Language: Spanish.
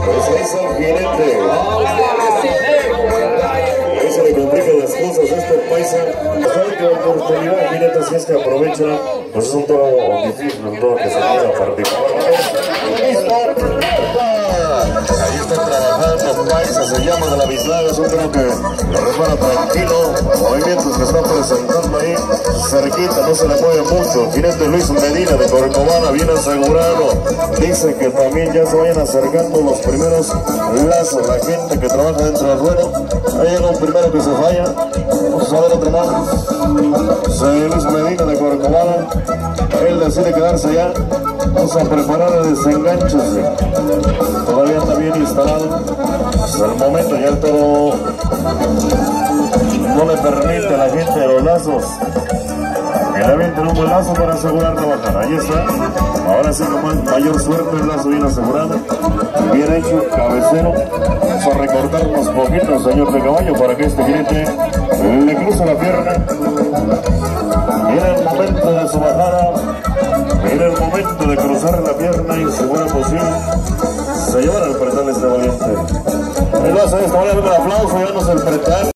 Pues ahí está el jinete. Ahí se le complican las cosas a este paisa. Qué oportunidad, jinete, si es que aprovecha. Pues es un toro difícil, un toro que se queda particular. Ahí está trabajando paisa, se llama de la bislaga. Es un toro que lo repara tranquilo. Movimientos que está presentando ahí cerquita, no se le mueve mucho. El jinete Luis Medina de Corcovana, bien asegurado. Dice que también ya se vayan acercando los primeros lazos, la gente que trabaja dentro del ruedo. Ahí llega un primero que se falla. Vamos a ver otro más. Luis Medina de Corcovana. Él decide quedarse allá. Vamos a preparar el desenganche. Todavía está bien instalado. Hasta el momento ya el toro no le permite a la gente de los lazos que le avienten un buen lazo para asegurar trabajar. Ahí está. Ahora sí, con mayor suerte, el lazo bien asegurado. Bien hecho, cabecero. Vamos a recortar unos poquitos, señor de caballo, para que este jinete le cruce la pierna. Viene el momento de su bajada. Viene el momento de cruzar la pierna y, si fuera posible, se llevará al pretal este valiente. El lazo de esta manera, un aplauso, ya no es el pretal.